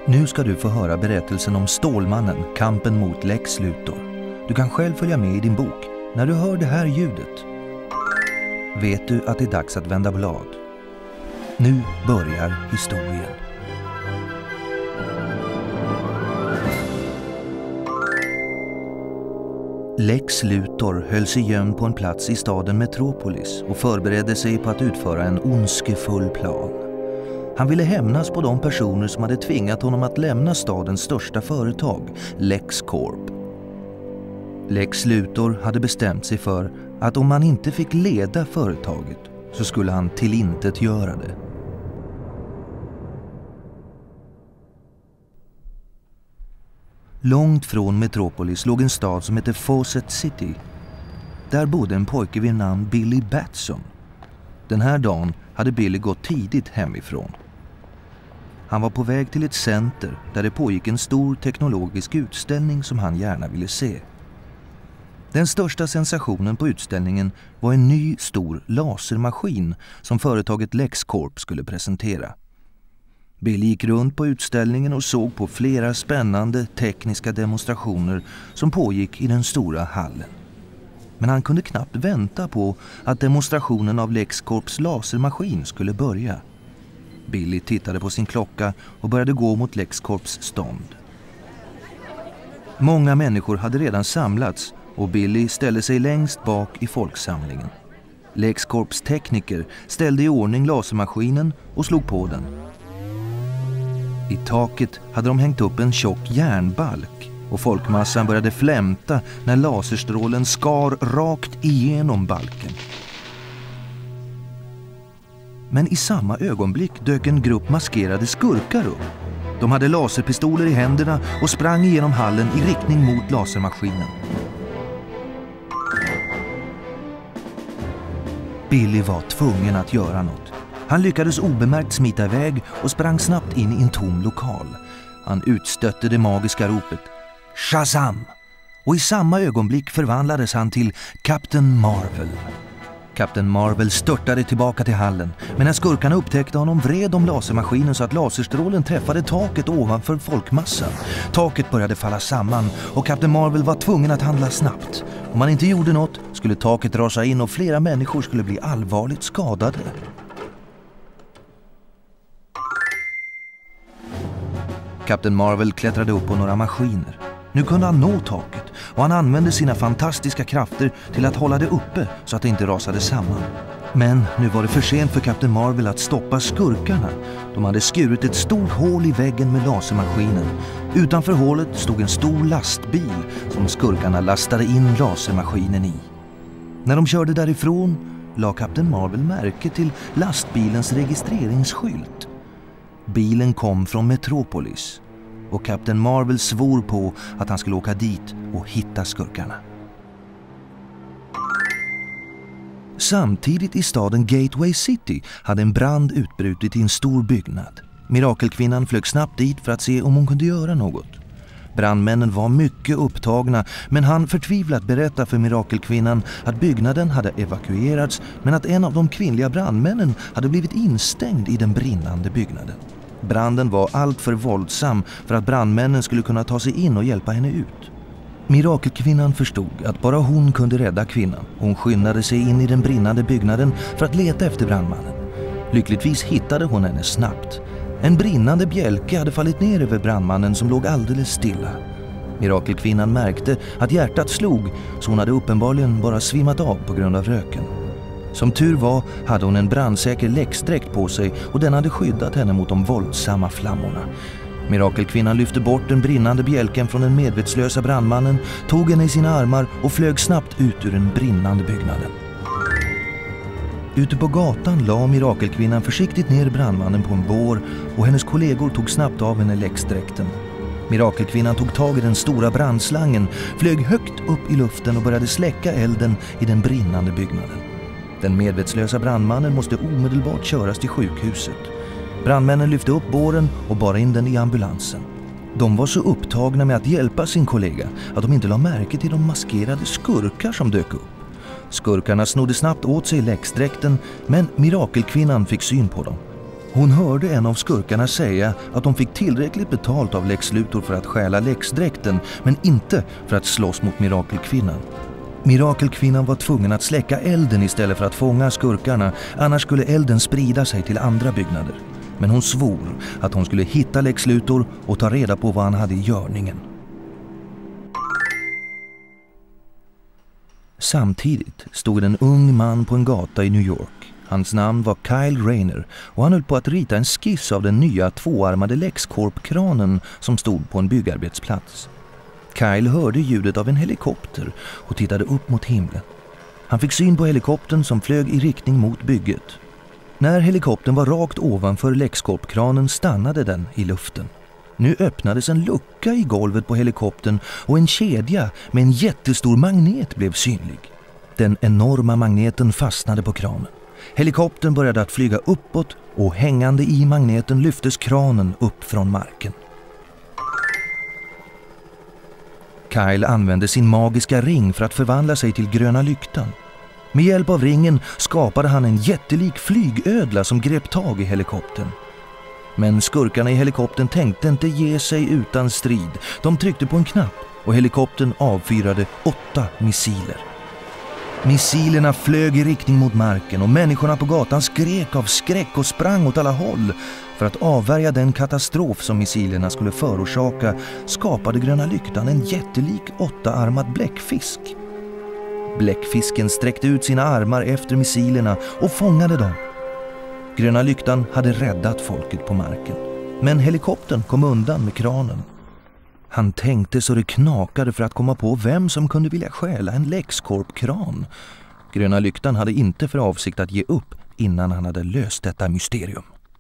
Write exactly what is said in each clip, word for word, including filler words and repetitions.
Nu ska du få höra berättelsen om Stålmannen, kampen mot Lex Luthor. Du kan själv följa med i din bok. När du hör det här ljudet vet du att det är dags att vända blad. Nu börjar historien. Lex Luthor höll sig gömd på en plats i staden Metropolis och förberedde sig på att utföra en ondskefull plan. Han ville hämnas på de personer som hade tvingat honom att lämna stadens största företag, LexCorp. Lex Luthor hade bestämt sig för att om han inte fick leda företaget så skulle han tillintetgöra det. Långt från Metropolis låg en stad som hette Fawcett City. Där bodde en pojke vid namn Billy Batson. Den här dagen hade Billy gått tidigt hemifrån. Han var på väg till ett center där det pågick en stor teknologisk utställning som han gärna ville se. Den största sensationen på utställningen var en ny stor lasermaskin som företaget LexCorp skulle presentera. Billy gick runt på utställningen och såg på flera spännande tekniska demonstrationer som pågick i den stora hallen. Men han kunde knappt vänta på att demonstrationen av LexCorps lasermaskin skulle börja. Billy tittade på sin klocka och började gå mot LexCorps stånd. Många människor hade redan samlats och Billy ställde sig längst bak i folksamlingen. LexCorps tekniker ställde i ordning lasermaskinen och slog på den. I taket hade de hängt upp en tjock järnbalk och folkmassan började flämta när laserstrålen skar rakt igenom balken. Men i samma ögonblick dök en grupp maskerade skurkar upp. De hade laserpistoler i händerna och sprang igenom hallen i riktning mot lasermaskinen. Billy var tvungen att göra något. Han lyckades obemärkt smita iväg och sprang snabbt in i en tom lokal. Han utstötte det magiska ropet Shazam! Och i samma ögonblick förvandlades han till Captain Marvel. Captain Marvel störtade tillbaka till hallen, men när skurkarna upptäckte honom vred de lasermaskinen så att laserstrålen träffade taket ovanför folkmassan. Taket började falla samman och Captain Marvel var tvungen att handla snabbt. Om han inte gjorde något skulle taket rasa in och flera människor skulle bli allvarligt skadade. Captain Marvel klättrade upp på några maskiner. Nu kunde han nå taket och han använde sina fantastiska krafter till att hålla det uppe så att det inte rasade samman. Men nu var det för sent för Captain Marvel att stoppa skurkarna. De hade skurit ett stort hål i väggen med lasermaskinen. Utanför hålet stod en stor lastbil som skurkarna lastade in lasermaskinen i. När de körde därifrån la Captain Marvel märke till lastbilens registreringsskylt. Bilen kom från Metropolis och Captain Marvel svor på att han skulle åka dit och hitta skurkarna. Samtidigt i staden Gateway City hade en brand utbrutit i en stor byggnad. Mirakelkvinnan flög snabbt dit för att se om hon kunde göra något. Brandmännen var mycket upptagna, men han förtvivlat berättade för Mirakelkvinnan att byggnaden hade evakuerats men att en av de kvinnliga brandmännen hade blivit instängd i den brinnande byggnaden. Branden var allt för våldsam för att brandmännen skulle kunna ta sig in och hjälpa henne ut. Mirakelkvinnan förstod att bara hon kunde rädda kvinnan. Hon skyndade sig in i den brinnande byggnaden för att leta efter brandmannen. Lyckligtvis hittade hon henne snabbt. En brinnande bjälke hade fallit ner över brandmannen som låg alldeles stilla. Mirakelkvinnan märkte att hjärtat slog, så hon hade uppenbarligen bara svimmat av på grund av röken. Som tur var hade hon en brandsäker läxdräkt på sig och den hade skyddat henne mot de våldsamma flammorna. Mirakelkvinnan lyfte bort den brinnande bjälken från den medvetslösa brandmannen, tog henne i sina armar och flög snabbt ut ur den brinnande byggnaden. Ute på gatan la Mirakelkvinnan försiktigt ner brandmannen på en bår och hennes kollegor tog snabbt av henne läxdräkten. Mirakelkvinnan tog tag i den stora brandslangen, flög högt upp i luften och började släcka elden i den brinnande byggnaden. Den medvetslösa brandmannen måste omedelbart köras till sjukhuset. Brandmännen lyfte upp båren och bar in den i ambulansen. De var så upptagna med att hjälpa sin kollega att de inte la märke till de maskerade skurkar som dök upp. Skurkarna snodde snabbt åt sig läxdräkten, men Mirakelkvinnan fick syn på dem. Hon hörde en av skurkarna säga att de fick tillräckligt betalt av Lex Luthor för att stjäla Lex-dräkten, men inte för att slåss mot Mirakelkvinnan. Mirakelkvinnan var tvungen att släcka elden istället för att fånga skurkarna, annars skulle elden sprida sig till andra byggnader. Men hon svor att hon skulle hitta Lex Luthor och ta reda på vad han hade i görningen. Samtidigt stod en ung man på en gata i New York. Hans namn var Kyle Rayner och han höll på att rita en skiss av den nya tvåarmade LexCorp-kranen som stod på en byggarbetsplats. Kyle hörde ljudet av en helikopter och tittade upp mot himlen. Han fick syn på helikoptern som flög i riktning mot bygget. När helikoptern var rakt ovanför LexCorp-kranen stannade den i luften. Nu öppnades en lucka i golvet på helikoptern och en kedja med en jättestor magnet blev synlig. Den enorma magneten fastnade på kranen. Helikoptern började att flyga uppåt och hängande i magneten lyftes kranen upp från marken. Kyle använde sin magiska ring för att förvandla sig till gröna lyktan. Med hjälp av ringen skapade han en jättelik flygödla som grep tag i helikoptern. Men skurkarna i helikoptern tänkte inte ge sig utan strid. De tryckte på en knapp och helikoptern avfyrade åtta missiler. Missilerna flög i riktning mot marken och människorna på gatan skrek av skräck och sprang åt alla håll. För att avvärja den katastrof som missilerna skulle förorsaka skapade gröna lyktan en jättelik åttaarmad bläckfisk. Bläckfisken sträckte ut sina armar efter missilerna och fångade dem. Gröna lyktan hade räddat folket på marken, men helikoptern kom undan med kranen. Han tänkte så det knakade för att komma på vem som kunde vilja stjäla en LexCorp-kran. Gröna lyktan hade inte för avsikt att ge upp innan han hade löst detta mysterium.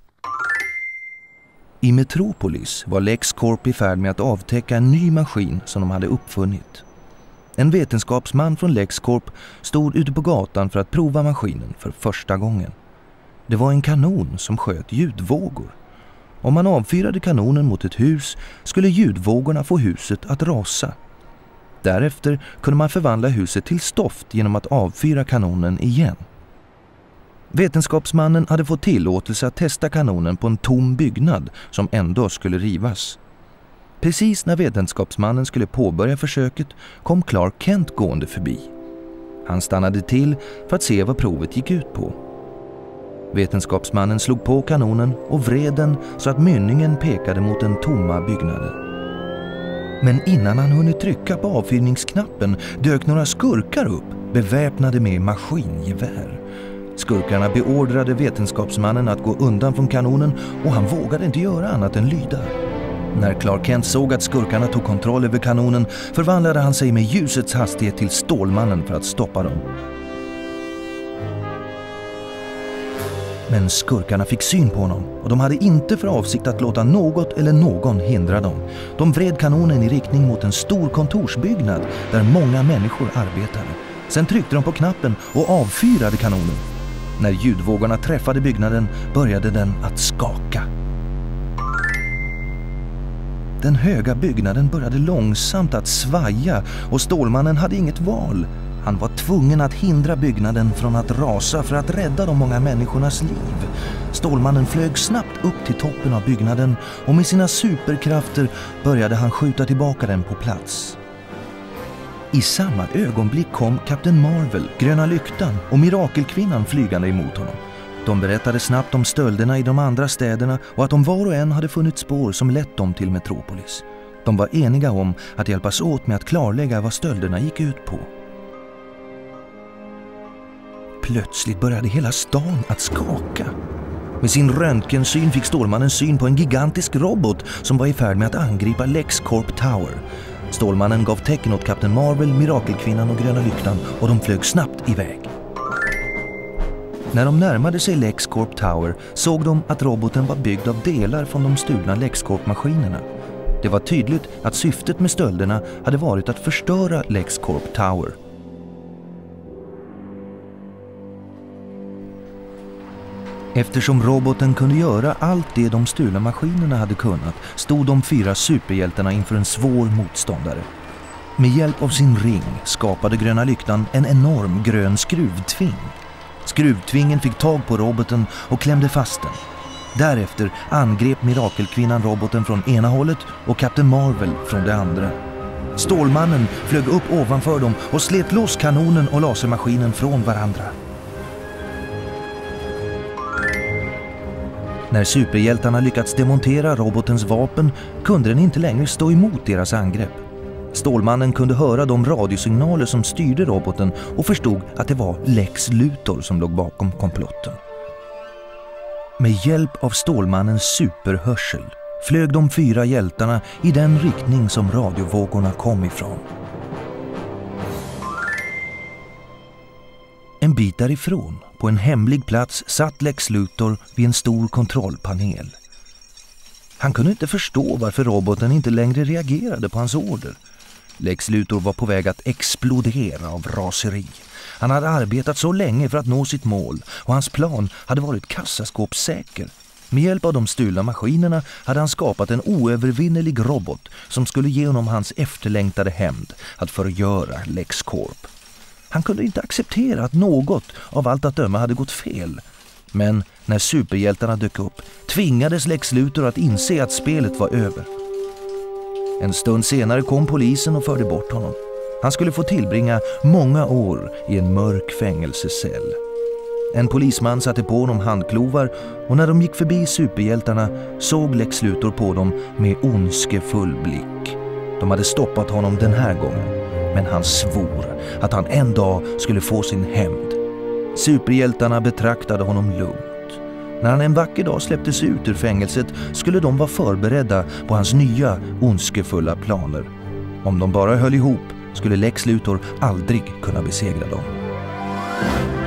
I Metropolis var LexCorp i färd med att avtäcka en ny maskin som de hade uppfunnit. En vetenskapsman från LexCorp stod ute på gatan för att prova maskinen för första gången. Det var en kanon som sköt ljudvågor. Om man avfyrade kanonen mot ett hus skulle ljudvågorna få huset att rasa. Därefter kunde man förvandla huset till stoft genom att avfyra kanonen igen. Vetenskapsmannen hade fått tillåtelse att testa kanonen på en tom byggnad som ändå skulle rivas. Precis när vetenskapsmannen skulle påbörja försöket kom Clark Kent gående förbi. Han stannade till för att se vad provet gick ut på. Vetenskapsmannen slog på kanonen och vred den så att mynningen pekade mot den tomma byggnaden. Men innan han hunnit trycka på avfyrningsknappen dök några skurkar upp, beväpnade med maskingevär. Skurkarna beordrade vetenskapsmannen att gå undan från kanonen och han vågade inte göra annat än lyda. När Clark Kent såg att skurkarna tog kontroll över kanonen förvandlade han sig med ljusets hastighet till Stålmannen för att stoppa dem. Men skurkarna fick syn på honom och de hade inte för avsikt att låta något eller någon hindra dem. De vred kanonen i riktning mot en stor kontorsbyggnad där många människor arbetade. Sen tryckte de på knappen och avfyrade kanonen. När ljudvågorna träffade byggnaden började den att skaka. Den höga byggnaden började långsamt att svaja och Stålmannen hade inget val. Han var tvungen att hindra byggnaden från att rasa för att rädda de många människornas liv. Stålmannen flög snabbt upp till toppen av byggnaden och med sina superkrafter började han skjuta tillbaka den på plats. I samma ögonblick kom Kapten Marvel, Gröna lyktan och Mirakelkvinnan flygande emot honom. De berättade snabbt om stölderna i de andra städerna och att de var och en hade funnit spår som lett dem till Metropolis. De var eniga om att hjälpas åt med att klarlägga vad stölderna gick ut på. Plötsligt började hela stan att skaka. Med sin röntgensyn fick Stålmannen syn på en gigantisk robot som var i färd med att angripa LexCorp Tower. Stålmannen gav tecken åt Kapten Marvel, Mirakelkvinnan och Gröna lyktan och de flög snabbt iväg. När de närmade sig LexCorp Tower såg de att roboten var byggd av delar från de stulna LexCorp-maskinerna. Det var tydligt att syftet med stölderna hade varit att förstöra LexCorp Tower. Eftersom roboten kunde göra allt det de stulna maskinerna hade kunnat stod de fyra superhjältarna inför en svår motståndare. Med hjälp av sin ring skapade Gröna lyktan en enorm grön skruvtving. Skruvtvingen fick tag på roboten och klämde fast den. Därefter angrep Mirakelkvinnan roboten från ena hållet och Kapten Marvel från det andra. Stålmannen flög upp ovanför dem och slet loss kanonen och lasermaskinen från varandra. När superhjältarna lyckats demontera robotens vapen kunde den inte längre stå emot deras angrepp. Stålmannen kunde höra de radiosignaler som styrde roboten och förstod att det var Lex Luthor som låg bakom komplotten. Med hjälp av Stålmannens superhörsel flög de fyra hjältarna i den riktning som radiovågorna kom ifrån. En bit därifrån, på en hemlig plats, satt Lex Luthor vid en stor kontrollpanel. Han kunde inte förstå varför roboten inte längre reagerade på hans order. Lex Luthor var på väg att explodera av raseri. Han hade arbetat så länge för att nå sitt mål och hans plan hade varit kassaskåpssäker. Med hjälp av de stulna maskinerna hade han skapat en oövervinnelig robot som skulle ge honom hans efterlängtade hämnd att förgöra LexCorp. Han kunde inte acceptera att något av allt att döma hade gått fel. Men när superhjältarna dök upp tvingades Lex Luthor att inse att spelet var över. En stund senare kom polisen och förde bort honom. Han skulle få tillbringa många år i en mörk fängelsecell. En polisman satte på honom handklovar och när de gick förbi superhjältarna såg Lex Luthor på dem med ondskefull blick. De hade stoppat honom den här gången, men han svor att han en dag skulle få sin hämnd. Superhjältarna betraktade honom lugnt. När han en vacker dag släpptes ut ur fängelset skulle de vara förberedda på hans nya ondskefulla planer. Om de bara höll ihop skulle Lex Luthor aldrig kunna besegra dem.